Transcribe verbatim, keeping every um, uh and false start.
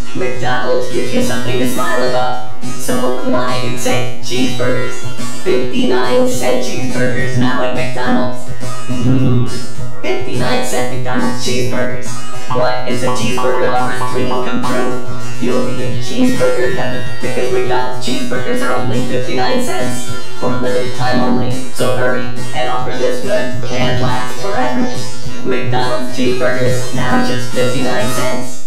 McDonald's gives you something to smile about. So why do say cheeseburgers? fifty-nine cent cheeseburgers now at McDonald's. Mmm, fifty-nine cent McDonald's cheeseburgers. What is a cheeseburger lover's dream come true? You'll be in cheeseburger heaven because McDonald's cheeseburgers are only fifty-nine cents. For limited time only, so hurry and offer this good can't last forever. McDonald's cheeseburgers now just fifty-nine cents.